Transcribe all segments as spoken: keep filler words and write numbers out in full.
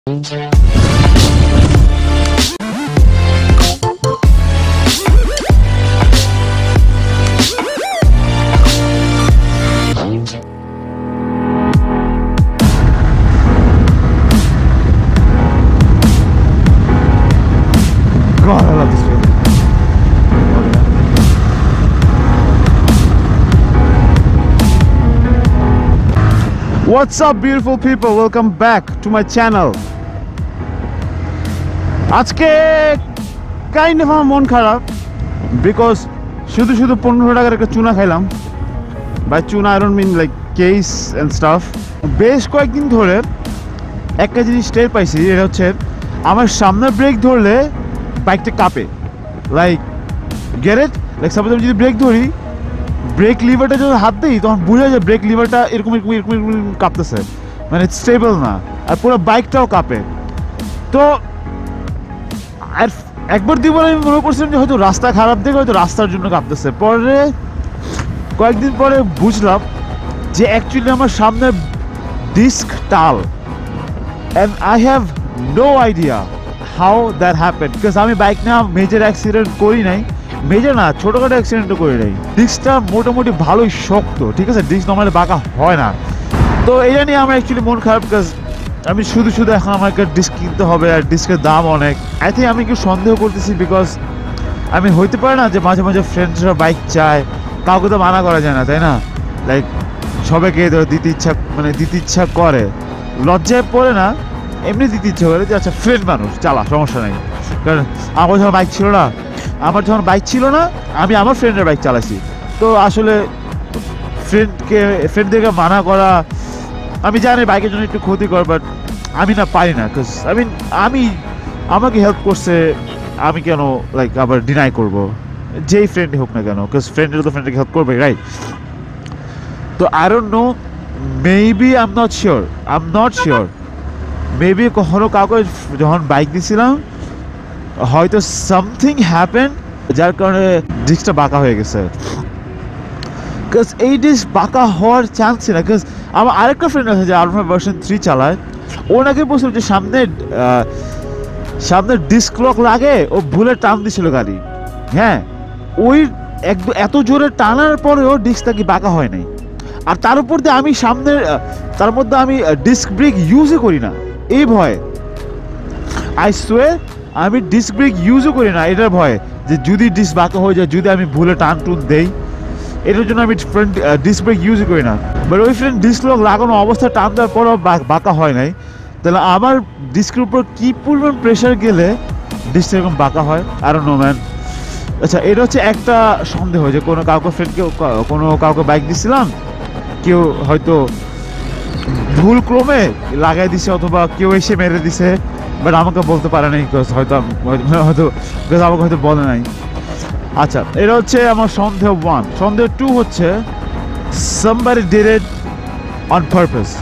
God, I love this feeling. What's up, beautiful people? Welcome back to my channel. আজকে kind of আমার মন খারাপ because শুধু শুধু পনেরো টাকার একটা চুনা খাইলাম। বাই চুনা I don't mean like case and stuff. বেশ কয়েকদিন ধরে একটা জিনিস টের পাইছি, এটা হচ্ছে আমার সামনে ব্রেক ধরলে বাইকটা কাঁপে। Like get it? Like suppose আমি যদি ব্রেক ধরি, ব্রেক লিভারটা যখন হাত দিই তখন বোঝা যায় ব্রেক লিভারটা এরকম এরকম এরকম এরকম কাঁপতেছে, মানে স্টেবল না, আর পুরো বাইকটাও কাঁপে। তো আর একবার দিয়ে বলে আমি মনে করছিলাম যে হয়তো রাস্তা খারাপ দেখে হয়তো রাস্তার জন্য কাঁপতেছে। পরে কয়েকদিন পরে বুঝলাম যে অ্যাকচুয়ালি আমার সামনে ডিস্ক টাল, and I have no idea how that happen because আমি বাইক না মেজর অ্যাক্সিডেন্ট করি নাই, মেজর না ছোটোখাটো অ্যাক্সিডেন্টও করে নাই। ডিস্কটা মোটামুটি ভালোই শক্ত, ঠিক আছে, ডিস্ক নর্মালি বাঁকা হয় না। তো এটা নিয়ে আমার অ্যাকচুয়ালি মন খারাপ বিকজ আমি শুধু শুধু এখন আমাকে ডিস্ক কিনতে হবে, আর ডিস্কের দাম অনেক। আই থিঙ্ক আমি একটু সন্দেহ করতেছি বিকজ আমি হইতে পারে না যে মাঝে মাঝে ফ্রেন্ডসরা বাইক চায়, কাউকে তো মানা করা যায় না, তাই না? লাইক সবাইকে দিতে ইচ্ছা, মানে দিতে ইচ্ছা করে, লজ্জায় পড়ে না, এমনি দিতে ইচ্ছা করে যে আচ্ছা ফ্রেন্ড মানুষ চালা, সমস্যা নেই। কারণ আমার যখন বাইক ছিল না আমার যখন বাইক ছিল না আমি আমার ফ্রেন্ডের বাইক চালাইছি। তো আসলে ফ্রেন্ডকে ফ্রেন্ডদেরকে মানা করা, আমি জানি বাইকের জন্য একটু ক্ষতিকর, বাট আমি না পারি না। বিকজ আই মিন আমি আমাকে হেল্প করছে, আমি কেন লাইক আবার ডিনাই করব, যেই ফ্রেন্ডই হোক না কেন, বিকজ ফ্রেন্ডের তো ফ্রেন্ডকে হেল্প করবে, রাইট? তো I don't know, maybe I am not sure I am not sure maybe কখনো কাউকে যখন বাইক দিয়েছিলাম হয়তো সামথিং হ্যাপেন যার কারণে ডিস্কটা বাঁকা হয়ে গেছে। বিকজ এই ডিস্ক বাঁকা হওয়ার চান্স ছিল না। বিকজ আমার আরেকটা ফ্রেন্ড আছে যে আলফা ভার্সন থ্রি চালায়, ও নাকি বলছিল যে সামনে সামনে ডিস্ক লক লাগে, ও ভুলে টান দিছিল গাড়ি। হ্যাঁ, ওই এক এত জোরে টানার পরেও ডিস্কটা কি বাঁকা হয় নাই। আর তার উপর দিয়ে আমি সামনের তার মধ্যে আমি ডিস্ক ব্রেক ইউজই করি না এই ভয়ে। আই সোয়ার আমি ডিস্ক ব্রেক ইউজও করি না এটার ভয়ে যে যদি ডিস্ক বাঁকা হয়ে যায়, যদি আমি ভুলে টান টুন দেই, এটার জন্য আমি ফ্রেন্ড ডিস্ক ব্রেক ইউজই করি না। বাট ওই ফ্রেন্ড ডিস্ক লক লাগানো অবস্থায় টান দেওয়ার পরও বাঁকা হয় নাই, তাহলে আমার ডিস্কের উপর কী পরিমাণ প্রেশার গেলে ডিস্ক এরকম বাঁকা হয়, আই ডোন্ট নো ম্যান। আচ্ছা, এটা হচ্ছে একটা সন্দেহ যে কোনো কাউকে ফ্রেন্ডকে কোনো কাউকে বাইক দিছিলাম, কেউ হয়তো ভুল ক্রমে লাগাই দিছে অথবা কেউ এসে মেরে দিছে, বাট আমাকে বলতে পারে নাই, হয়তো হয়তো আমাকে হয়তো বলে নাই। আচ্ছা, এটা হচ্ছে আমার সন্দেহ ওয়ান। সন্দেহ টু হচ্ছে somebody did it on purpose,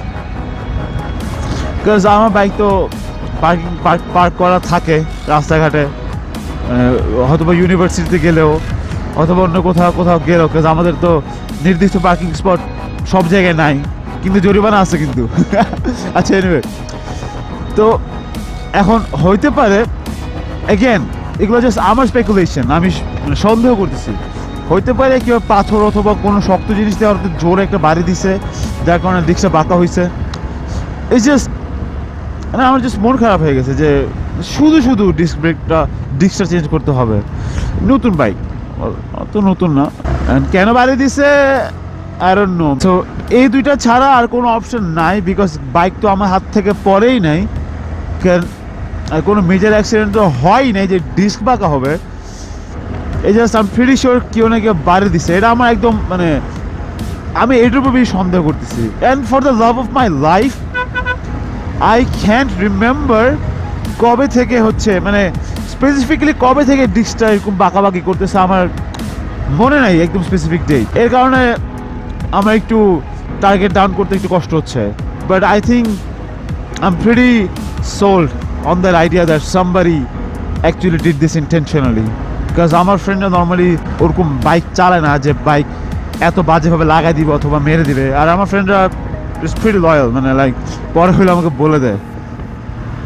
because আমার বাইক তো পার্কিং পার্ক পার্ক করা থাকে রাস্তাঘাটে, হয়তো বা ইউনিভার্সিটিতে গেলেও অথবা অন্য কোথাও কোথাও গেলেও, বিকজ আমাদের তো নির্দিষ্ট পার্কিং স্পট সব জায়গায় নাই, কিন্তু জরিমানা আছে কিন্তু। আচ্ছা, এনিওয়ে, তো এখন হইতে পারে, এগেন এগুলো জাস্ট আমার স্পেকুলেশন, আমি সন্দেহ করতেছি, হইতে পারে কেউ পাথর অথবা কোনো শক্ত জিনিস দিয়ে হয়তো জোরে একটা বাড়ি দিছে, যার কারণে ডিস্কটা বাঁকা হয়েছে। এই জাস্ট মানে আমার জাস্ট মন খারাপ হয়ে গেছে যে শুধু শুধু ডিস্ক ব্রেকটা ডিস্কটা চেঞ্জ করতে হবে। নতুন বাইক, অত নতুন না, কেন বাড়ি দিছে আই ডোন্ট নো। সো এই দুইটা ছাড়া আর কোনো অপশন নাই, বিকজ বাইক তো আমার হাত থেকে পরেই নাই, আর কোনো মেজর অ্যাক্সিডেন্ট তো হয়ই নাই যে ডিস্ক বাঁকা হবে। এই just I am pretty sure কেউ না কেউ বাড়ি দিছে, এটা আমার একদম মানে আমি এটার উপর বেশি সন্দেহ করতেছি। And for the love of my life I can't remember কবে থেকে হচ্ছে, মানে স্পেসিফিক্যালি কবে থেকে ডিস্কটা এরকম বাঁকাবাকি করতেছে আমার মনে নাই একদম স্পেসিফিক ডেট। এর কারণে আমার একটু টার্গেট ডাউন করতে একটু কষ্ট হচ্ছে, but I think I am pretty sold on that idea that somebody actually did this intentionally, because আমার ফ্রেন্ডরা নর্মালি ওরকম বাইক চালায় না যে বাইক এত বাজেভাবে লাগাই দিবে অথবা মেরে দিবে, আর আমার ফ্রেন্ডরা ইজ প্রিটি লয়াল, মানে লাইক পরে হইলে আমাকে বলে দেয়।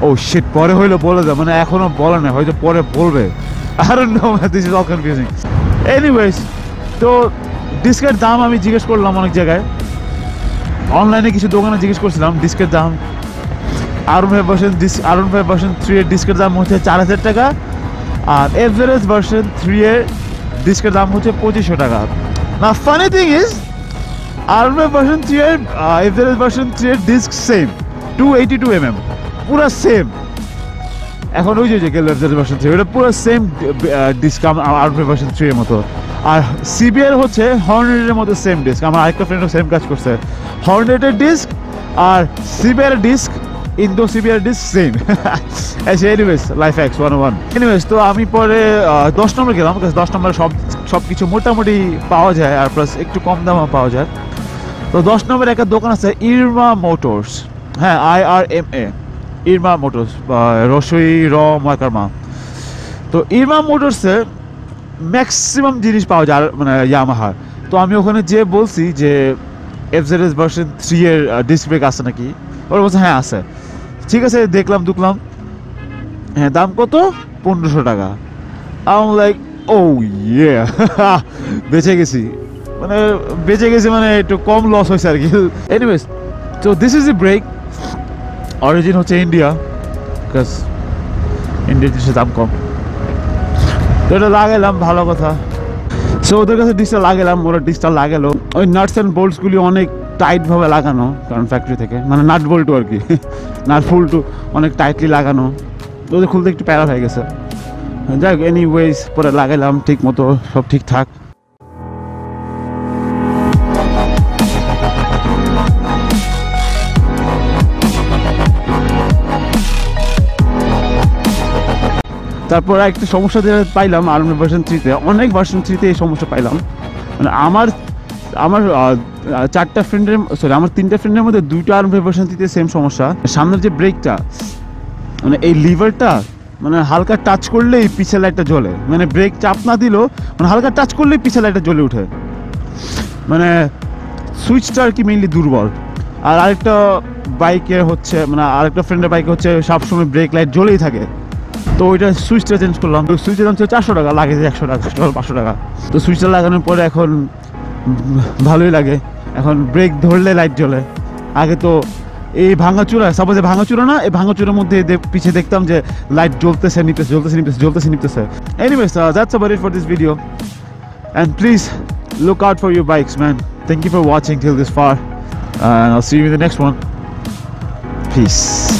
ও শিট, পরে হইলো বলে দাও, মানে এখনো বলে না, হয়তো পরে বলবে। I don't know, this is all confusing. Anyways, তো ডিস্কের দাম আমি জিজ্ঞেস করলাম অনেক জায়গায়, অনলাইনে কিছু দোকানে জিজ্ঞেস করছিলাম ডিস্কের দাম। R one five version disc R one five version three এর ডিস্কের দাম হচ্ছে চার হাজার টাকা, আর এভারেজ ভার্সন থ্রি এর ডিস্কের দাম হচ্ছে পঁচিশশো টাকা। না funny thing is R one five version three এর এভারেজ ভার্সন থ্রি এর disc same two eighty two m m, পুরো সেম। এখন ওই যে গেল এভারেজ ভার্সন থ্রি, ওটা পুরো same disc R one five version three এর মতো। আর সিবিআর হচ্ছে হর্নেটের মতো সেম ডিস্ক। আমার আরেকটা ফ্রেন্ডও সেম কাজ করছে, হর্নেটের ডিস্ক আর সিবিআর ডিস্ক, ইন্দো CBR disc same. Anyways life hacks one one. Anyways তো আমি পরে দশ নম্বর গেলাম, দশ নম্বরে সব সব কিছু মোটামুটি পাওয়া যায়, আর প্লাস একটু কম দামও পাওয়া যায়। তো দশ নম্বরে একটা দোকান আছে ইরমা মোটরস, হ্যাঁ I R M A, Irma motors, রসই র মাকারমা। তো ইরমা মোটরসে ম্যাক্সিমাম জিনিস পাওয়া যায় মানে ইয়ামাহার। তো আমি ওখানে যেয়ে বলছি যে এফজেডএস ভার্সন থ্রি এর ডিস্ক ব্রেক আছে নাকি, ওরা বলছে হ্যাঁ আছে। ঠিক আছে, দেখলাম দুকলাম, হ্যাঁ দাম কত, পনেরোশো টাকা। আই লাইক ও ইয়ে, বেঁচে গেছি, মানে বেঁচে গেছি, মানে একটু কম লস হয়েছে আর কি। এনিওয়েজ, তো this is a brake, origin হচ্ছে ইন্ডিয়া, বিকজ ইন্ডিয়ার জিনিসের দাম কম। তো এটা লাগাইলাম, ভালো কথা। সো ওদের কাছে ডিসটা লাগালাম, ওরা ডিসটা লাগালো। ওই নাটস অ্যান্ড বোল্টসগুলি অনেক টাইটভাবে লাগানো, কারণ ফ্যাক্টরি থেকে, মানে নাট বোল্টু আর কি, নাট ফুলটু অনেক টাইটলি লাগানো। ওদের খুলতে একটু প্যারা হয়ে গেছে। যাই হোক, এনিওয়েজ পরে লাগাইলাম ঠিক মতো, সব ঠিকঠাক। তারপর একটা সমস্যা যেটা পাইলাম আর ভার্সন থ্রিতে, অনেক ভার্সন থ্রিতে এই সমস্যা পাইলাম। মানে আমার আমার চারটা ফ্রেন্ডের সরি আমার তিনটা ফ্রেন্ডের মধ্যে দুইটা আর ভার্সন থ্রিতে সেম সমস্যা। সামনের যে ব্রেকটা, মানে এই লিভারটা মানে হালকা টাচ করলেই পিছের লাইটটা জ্বলে, মানে ব্রেক চাপ না দিলেও মানে হালকা টাচ করলেই পিছের লাইটটা জ্বলে ওঠে। মানে সুইচটা আর কি মেইনলি দুর্বল। আর আরেকটা বাইকে হচ্ছে, মানে আরেকটা ফ্রেন্ডের বাইকে হচ্ছে সবসময় ব্রেক লাইট জ্বলেই থাকে। তো ওইটা সুইচটা চেঞ্জ করলাম, তো সুইচের দাম ছিল চারশো টাকা, লাগে একশো টাকা পাঁচশো টাকা। তো সুইচটা লাগানোর পরে এখন ভালোই লাগে, এখন ব্রেক ধরলে লাইট জ্বলে। আগে তো এই ভাঙাচুরা, সাপোজে ভাঙাচুরা না, এই ভাঙাচুরার মধ্যে পিছিয়ে দেখতাম যে লাইট জ্বলতেছে নিতেছে, জ্বলতেছে নিতেছে, জ্বলতেছে নিতেছে। Anyways, that's about it for this video, and please look out for your bikes man. Thank you for watching till this far, and I'll see you in the next one. Peace.